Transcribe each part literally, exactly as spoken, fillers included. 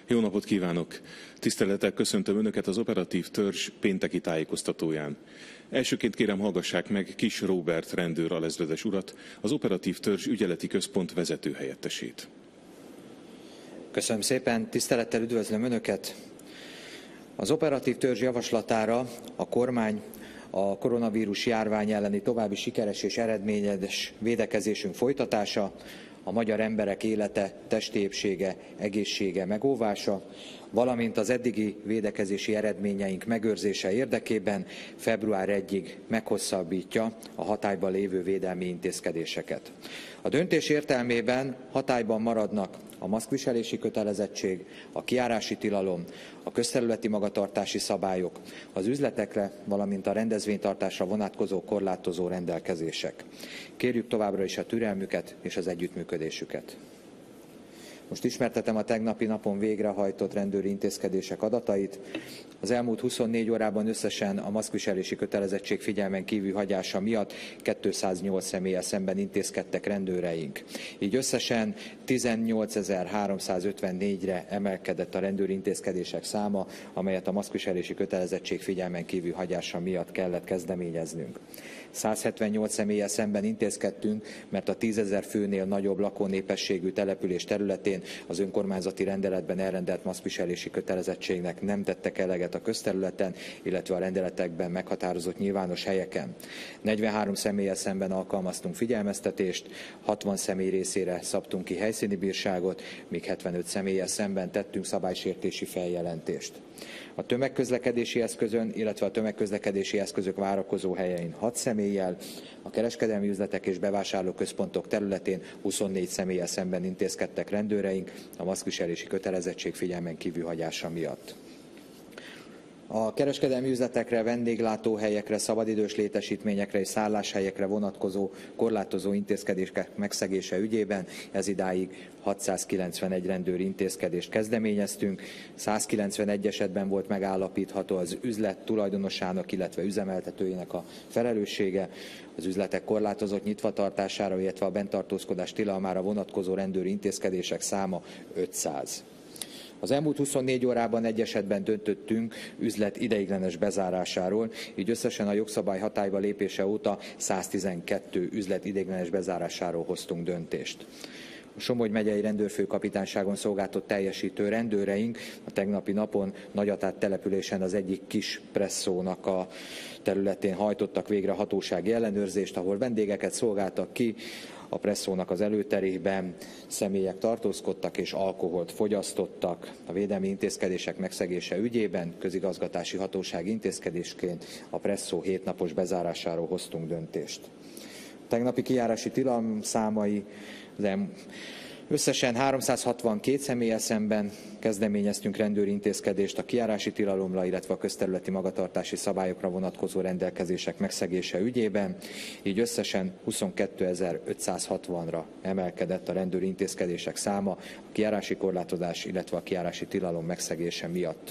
Jó napot kívánok! Tisztelettel köszöntöm Önöket az operatív törzs pénteki tájékoztatóján. Elsőként kérem, hallgassák meg Kiss Róbert rendőr alezredes urat, az operatív törzs ügyeleti központ vezetőhelyettesét. Köszönöm szépen, tisztelettel üdvözlöm Önöket! Az operatív törzs javaslatára a kormány a koronavírus járvány elleni további sikeres és eredményes védekezésünk folytatása, a magyar emberek élete, testi épsége, egészsége megóvása, valamint az eddigi védekezési eredményeink megőrzése érdekében február elsejéig meghosszabbítja a hatályban lévő védelmi intézkedéseket. A döntés értelmében hatályban maradnak a maszkviselési kötelezettség, a kijárási tilalom, a közterületi magatartási szabályok, az üzletekre, valamint a rendezvénytartásra vonatkozó korlátozó rendelkezések. Kérjük továbbra is a türelmüket és az együttműködésüket. Most ismertetem a tegnapi napon végrehajtott rendőri intézkedések adatait. Az elmúlt huszonnégy órában összesen a maszkviselési kötelezettség figyelmen kívül hagyása miatt kétszáznyolc személlyel szemben intézkedtek rendőreink. Így összesen tizennyolcezer-háromszázötvennégyre emelkedett a rendőri intézkedések száma, amelyet a maszkviselési kötelezettség figyelmen kívül hagyása miatt kellett kezdeményeznünk. százhetvennyolc személlyel szemben intézkedtünk, mert a tízezer főnél nagyobb lakónépességű település területén az önkormányzati rendeletben elrendelt maszkviselési kötelezettségnek nem tettek eleget a közterületen, illetve a rendeletekben meghatározott nyilvános helyeken. negyvenhárom személlyel szemben alkalmaztunk figyelmeztetést, hatvan személy részére szabtunk ki helyszíni bírságot, míg hetvenöt személlyel szemben tettünk szabálysértési feljelentést. A tömegközlekedési eszközön, illetve a tömegközlekedési eszközök várakozó helyein hat személlyel, a kereskedelmi üzletek és bevásárlóközpontok területén huszonnégy személlyel szemben intézkedtek rendőreink a maszkviselési kötelezettség figyelmen kívül hagyása miatt. A kereskedelmi üzletekre, vendéglátóhelyekre, szabadidős létesítményekre és szálláshelyekre vonatkozó korlátozó intézkedések megszegése ügyében ezidáig hatszázkilencvenegy rendőri intézkedést kezdeményeztünk. százkilencvenegy esetben volt megállapítható az üzlet tulajdonosának, illetve üzemeltetőjének a felelőssége, az üzletek korlátozott nyitvatartására, illetve a benntartózkodás tilalmára vonatkozó rendőri intézkedések száma ötszáz. Az elmúlt huszonnégy órában egy esetben döntöttünk üzlet ideiglenes bezárásáról, így összesen a jogszabály hatályba lépése óta száztizenkettő üzlet ideiglenes bezárásáról hoztunk döntést. A Somogy megyei rendőrfőkapitányságon szolgáltott teljesítő rendőreink a tegnapi napon Nagyatát településen az egyik kis presszónak a területén hajtottak végre hatósági ellenőrzést, ahol vendégeket szolgáltak ki. A presszónak az előterében személyek tartózkodtak és alkoholt fogyasztottak. A védelmi intézkedések megszegése ügyében közigazgatási hatóság intézkedésként a presszó hétnapos bezárásáról hoztunk döntést. A tegnapi kijárási tilalom számai összesen háromszázhatvankét személlyel szemben kezdeményeztünk rendőri intézkedést a kijárási tilalomra, illetve a közterületi magatartási szabályokra vonatkozó rendelkezések megszegése ügyében, így összesen huszonkétezer-ötszázhatvanra emelkedett a rendőri intézkedések száma a kijárási korlátozás, illetve a kijárási tilalom megszegése miatt.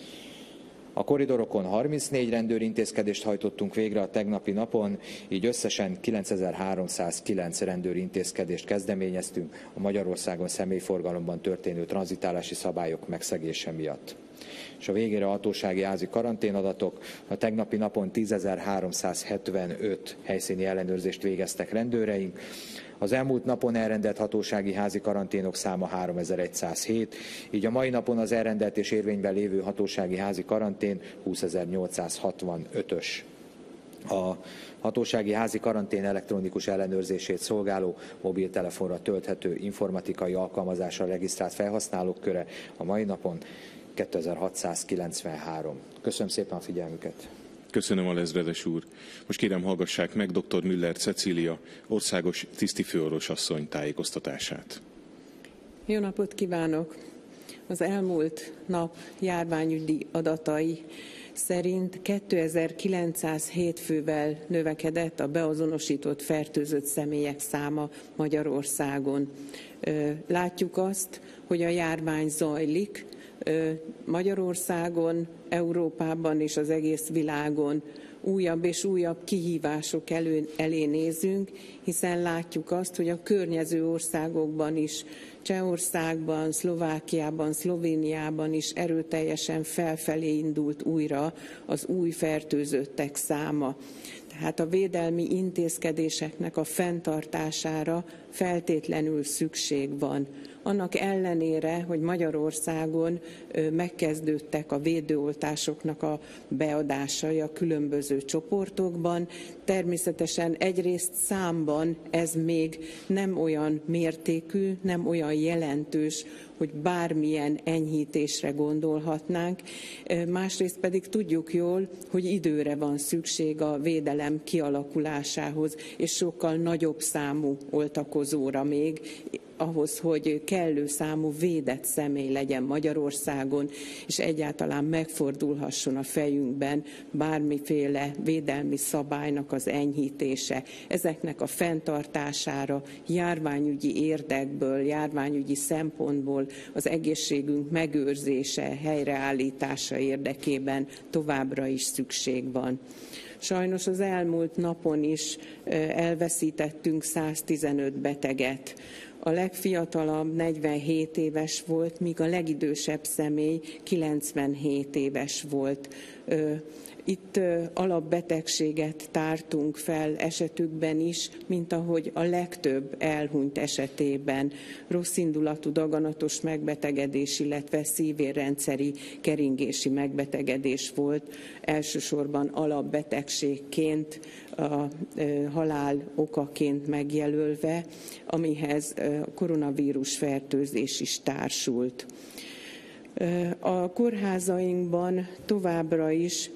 A koridorokon harmincnégy rendőri intézkedést hajtottunk végre a tegnapi napon, így összesen kilencezer-háromszázkilenc rendőri intézkedést kezdeményeztünk a Magyarországon személyforgalomban történő tranzitálási szabályok megszegése miatt. És a végére a hatósági házi karanténadatok. A tegnapi napon tízezer-háromszázhetvenöt helyszíni ellenőrzést végeztek rendőreink. Az elmúlt napon elrendelt hatósági házi karanténok száma háromezer-százhét, így a mai napon az elrendelt és érvényben lévő hatósági házi karantén húszezer-nyolcszázhatvanötös. A hatósági házi karantén elektronikus ellenőrzését szolgáló mobiltelefonra tölthető informatikai alkalmazásra regisztrált felhasználók köre a mai napon kétezer-hatszázkilencvenhárom. Köszönöm szépen a figyelmüket! Köszönöm, alezredes úr. Most kérem, hallgassák meg dr. Müller Cecília, országos tisztifőorvosasszony tájékoztatását. Jó napot kívánok! Az elmúlt nap járványügyi adatai szerint kétezer-kilencszázhét fővel növekedett a beazonosított fertőzött személyek száma Magyarországon. Látjuk azt, hogy a járvány zajlik, Magyarországon, Európában és az egész világon újabb és újabb kihívások elő, elé nézünk, hiszen látjuk azt, hogy a környező országokban is, Csehországban, Szlovákiában, Szlovéniában is erőteljesen felfelé indult újra az új fertőzöttek száma. Tehát a védelmi intézkedéseknek a fenntartására feltétlenül szükség van. Annak ellenére, hogy Magyarországon megkezdődtek a védőoltásoknak a beadásai a különböző csoportokban, természetesen egyrészt számban ez még nem olyan mértékű, nem olyan jelentős, hogy bármilyen enyhítésre gondolhatnánk, másrészt pedig tudjuk jól, hogy időre van szükség a védelem kialakulásához, és sokkal nagyobb számú oltakozóra még, ahhoz, hogy kellő számú védett személy legyen Magyarországon, és egyáltalán megfordulhasson a fejünkben bármiféle védelmi szabálynak az enyhítése. Ezeknek a fenntartására járványügyi érdekből, járványügyi szempontból az egészségünk megőrzése, helyreállítása érdekében továbbra is szükség van. Sajnos az elmúlt napon is elveszítettünk száztizenöt beteget. A legfiatalabb negyvenhét éves volt, míg a legidősebb személy kilencvenhét éves volt. Itt alapbetegséget tártunk fel esetükben is, mint ahogy a legtöbb elhunyt esetében rosszindulatú daganatos megbetegedés, illetve szívérrendszeri keringési megbetegedés volt, elsősorban alapbetegségként, a halál okaként megjelölve, amihez koronavírus fertőzés is társult. A kórházainkban továbbra is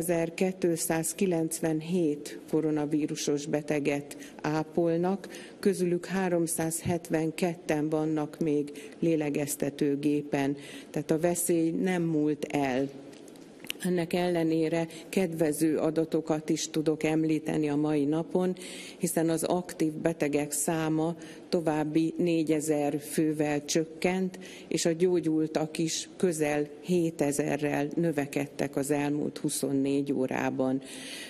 ötezer-kétszázkilencvenhét koronavírusos beteget ápolnak, közülük háromszázhetvenketten vannak még lélegeztetőgépen, tehát a veszély nem múlt el. Ennek ellenére kedvező adatokat is tudok említeni a mai napon, hiszen az aktív betegek száma további négyezer fővel csökkent, és a gyógyultak is közel hétezerrel növekedtek az elmúlt huszonnégy órában.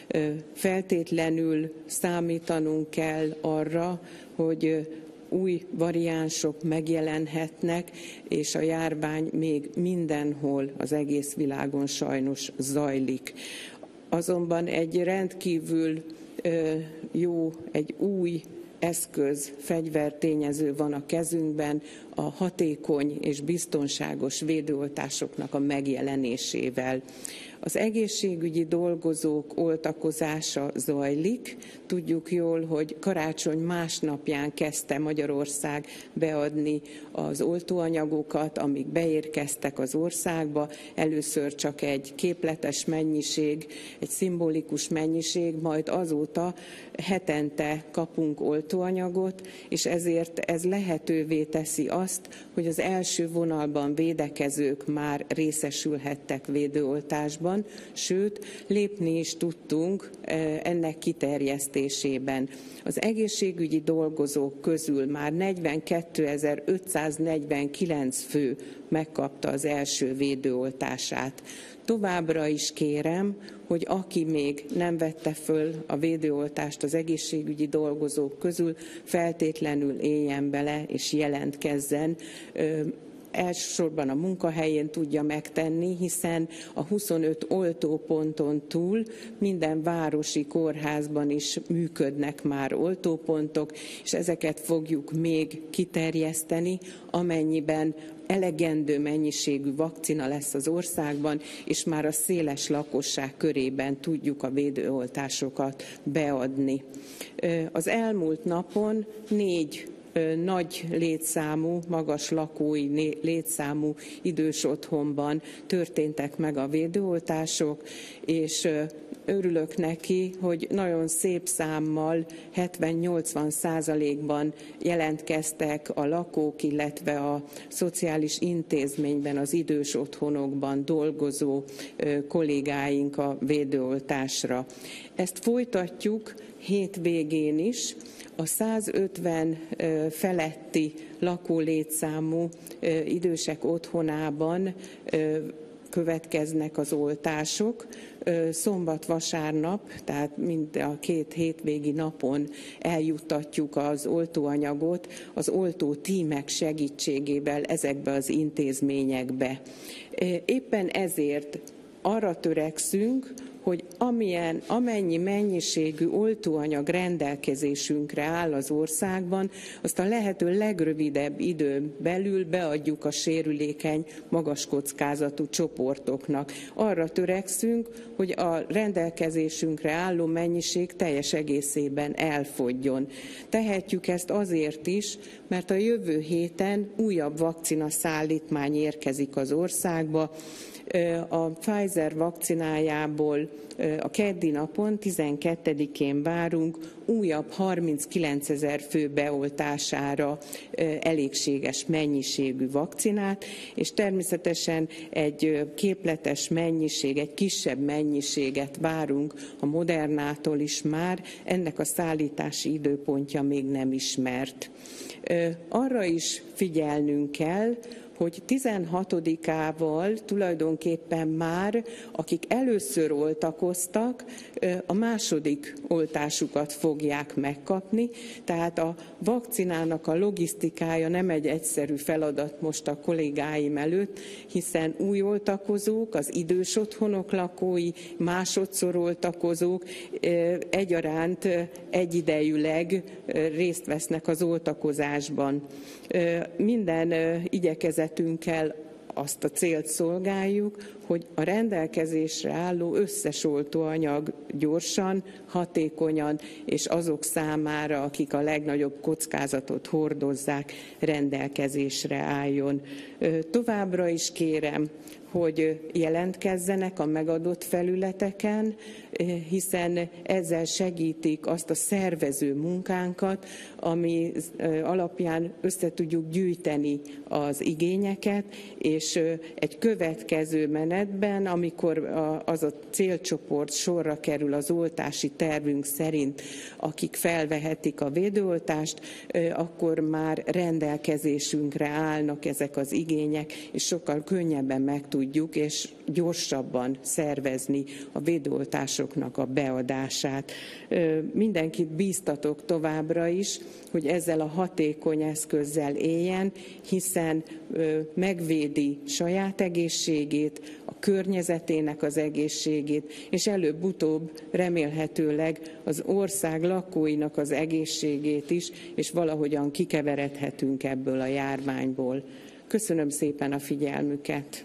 Feltétlenül számítanunk kell arra, hogy új variánsok megjelenhetnek, és a járvány még mindenhol az egész világon sajnos zajlik. Azonban egy rendkívül jó, egy új eszköz, fegyvertényező van a kezünkben, a hatékony és biztonságos védőoltásoknak a megjelenésével. Az egészségügyi dolgozók oltakozása zajlik. Tudjuk jól, hogy karácsony másnapján kezdte Magyarország beadni az oltóanyagokat, amik beérkeztek az országba. Először csak egy képletes mennyiség, egy szimbolikus mennyiség, majd azóta hetente kapunk oltóanyagot, és ezért ez lehetővé teszi azt, hogy az első vonalban védekezők már részesülhettek védőoltásban, sőt, lépni is tudtunk ennek kiterjesztésében. Az egészségügyi dolgozók közül már negyvenkétezer-ötszáznegyvenkilenc fő megkapta az első védőoltását. Továbbra is kérem, hogy aki még nem vette föl a védőoltást az egészségügyi dolgozók közül, feltétlenül éljen bele és jelentkezzen. Elsősorban a munkahelyén tudja megtenni, hiszen a huszonöt oltóponton túl minden városi kórházban is működnek már oltópontok, és ezeket fogjuk még kiterjeszteni, amennyiben elegendő mennyiségű vakcina lesz az országban, és már a széles lakosság körében tudjuk a védőoltásokat beadni. Az elmúlt napon négy nagy létszámú, magas lakói létszámú idős otthonban történtek meg a védőoltások, és örülök neki, hogy nagyon szép számmal, hetven-nyolcvan százalékban jelentkeztek a lakók, illetve a szociális intézményben, az idős otthonokban dolgozó kollégáink a védőoltásra. Ezt folytatjuk hétvégén is. A százötven feletti lakólétszámú idősek otthonában következnek az oltások. Szombat-vasárnap, tehát mind a két hétvégi napon eljuttatjuk az oltóanyagot az oltó tímek segítségével ezekbe az intézményekbe. Éppen ezért arra törekszünk, hogy amilyen, amennyi mennyiségű oltóanyag rendelkezésünkre áll az országban, azt a lehető legrövidebb időn belül beadjuk a sérülékeny, magas kockázatú csoportoknak. Arra törekszünk, hogy a rendelkezésünkre álló mennyiség teljes egészében elfogjon. Tehetjük ezt azért is, mert a jövő héten újabb vakcina szállítmány érkezik az országba. A Pfizer vakcinájából a keddi napon, tizenkettedikén várunk újabb harminckilencezer fő beoltására elégséges mennyiségű vakcinát, és természetesen egy képletes mennyiség, egy kisebb mennyiséget várunk a Modernától is már, ennek a szállítási időpontja még nem ismert. Arra is figyelnünk kell, hogy tizenhatodikával tulajdonképpen már, akik először oltakoztak, a második oltásukat fogják megkapni, tehát a vakcinának a logisztikája nem egy egyszerű feladat most a kollégáim előtt, hiszen új oltakozók, az idős otthonok lakói, másodszor oltakozók egyaránt egyidejűleg részt vesznek az oltakozásban. Minden igyekezetünkkel azt a célt szolgáljuk, hogy a rendelkezésre álló összes oltóanyag gyorsan, hatékonyan és azok számára, akik a legnagyobb kockázatot hordozzák, rendelkezésre álljon. Továbbra is kérem, hogy jelentkezzenek a megadott felületeken, hiszen ezzel segítik azt a szervező munkánkat, ami alapján össze tudjuk gyűjteni az igényeket, és egy következő menetben, amikor az a célcsoport sorra kerül az oltási tervünk szerint, akik felvehetik a védőoltást, akkor már rendelkezésünkre állnak ezek az igények, és sokkal könnyebben meg tudjuk és gyorsabban szervezni a védőoltásoknak a beadását. Mindenkit bíztatok továbbra is, hogy ezzel a hatékony eszközzel éljen, hiszen megvédi saját egészségét, a környezetének az egészségét, és előbb-utóbb remélhetőleg az ország lakóinak az egészségét is, és valahogyan kikeveredhetünk ebből a járványból. Köszönöm szépen a figyelmüket!